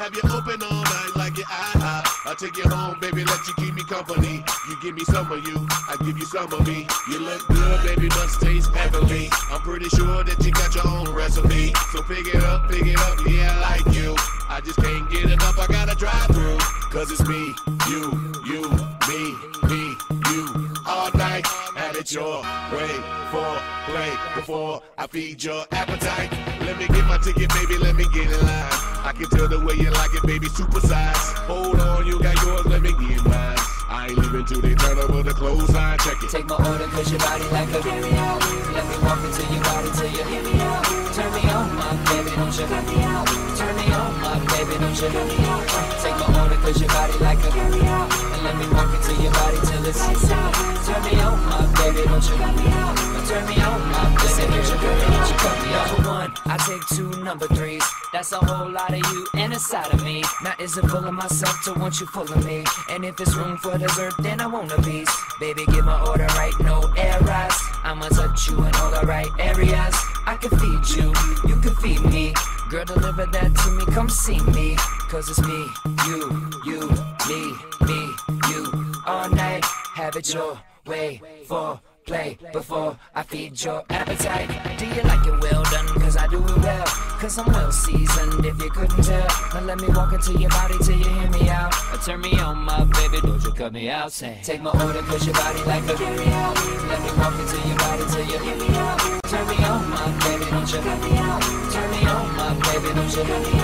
have you open all night like your IHOP. I'll take you home, baby, let you keep me company. You give me some of you, I give you some of me. You look good, baby, must taste heavenly. I'm pretty sure that you got your own recipe. So pick it up, yeah, I like you. I just can't get enough, I gotta drive through. Cause it's me, you, me, you. All night, have it your way. For play before I feed your appetite. Let me get my ticket, baby, let me get in line. I can tell the way you like it, baby, supersize. Hold on, you got yours, let me get mine. I ain't leaving till they turn over the clothesline, check it. Take my order cause your body like a carry out. Let me walk into your body till you hear me out. Turn me on, my baby, don't you cut me out. Turn me on, my baby, don't you cut me out. Take my order cause your body like a carry out. And let me walk into your body till it's lights out. Turn me on, my baby, don't you cut me out. Turn me on, my baby, don't you cut me out. Number one, I take two number threes. That's a whole lot of you and a side of me. Now is it full of myself to want you full of me? And if it's room for dessert, then I want a piece. Baby, get my order right, no errors. I'ma touch you in all the right areas. I can feed you, you can feed me. Girl, deliver that to me, come see me. Cause it's me, you, me, you. All night, have it your way. For play before I feed your appetite. Do you like it well done? Cause I do it well. Cause I'm well seasoned if you couldn't tell. Now let me walk into your body till you hear me out. Turn me on, my baby, don't you cut me out. Say, take my order cause your body like a carry out. Let me walk into your body till you hear me out. Turn me on, my baby, don't you cut me out. Turn me on, my baby, don't you cut me out.